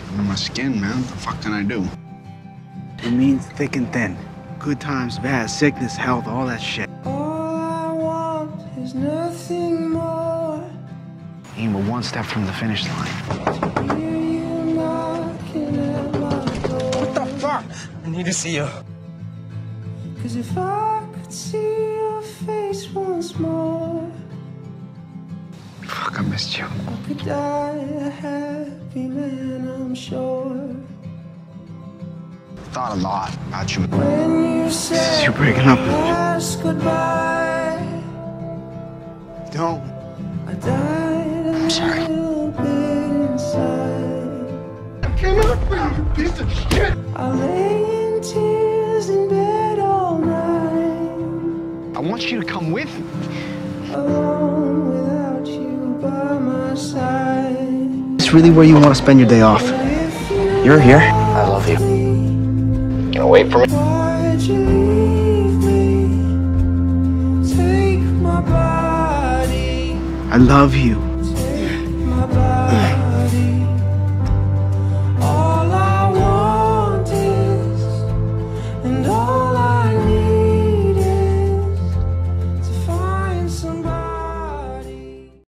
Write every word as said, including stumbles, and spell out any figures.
My skin, man. What the fuck can I do? It means thick and thin. Good times, bad, sickness, health, all that shit. All I want is nothing more. Aim we're one step from the finish line. To hear you knocking at my door. What the fuck? I need to see you. Cause if I could see your face once more, Fuck, I missed you. I could die a happy man, I'm sure. Thought a lot about you. When you said You're breaking up with me. last goodbye, Don't. I died a I'm sorry. little bit inside. I came out for you, you piece of shit! I lay in tears in bed all night, I want you to come with me. alone without you by my side. It's really where you want to spend your day off. If you You're here. I love you. You gonna wait for me? why'd you leave me? Take my body. I love you.